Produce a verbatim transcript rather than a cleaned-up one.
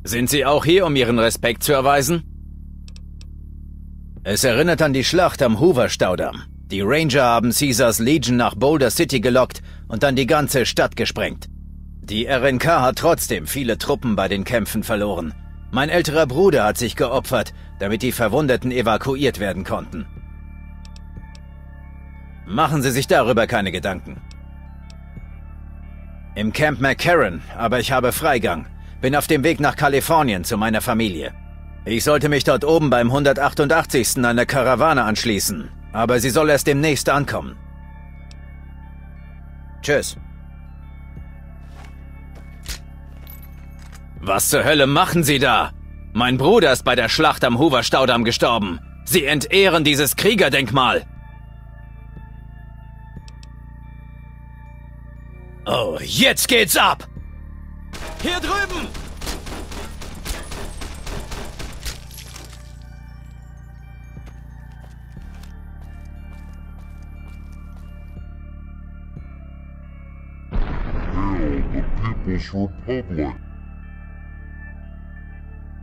Sind Sie auch hier, um Ihren Respekt zu erweisen? Es erinnert an die Schlacht am Hoover-Staudamm. Die Ranger haben Caesars Legion nach Boulder City gelockt und dann die ganze Stadt gesprengt. Die R N K hat trotzdem viele Truppen bei den Kämpfen verloren. Mein älterer Bruder hat sich geopfert, damit die Verwundeten evakuiert werden konnten. Machen Sie sich darüber keine Gedanken. Im Camp McCarran, aber ich habe Freigang. Bin auf dem Weg nach Kalifornien zu meiner Familie. Ich sollte mich dort oben beim hundertachtundachtzigsten einer Karawane anschließen, aber sie soll erst demnächst ankommen. Tschüss. Was zur Hölle machen Sie da? Mein Bruder ist bei der Schlacht am Hoover-Staudamm gestorben. Sie entehren dieses Kriegerdenkmal. Oh, jetzt geht's ab! Hier drüben! Hail the People's Republic!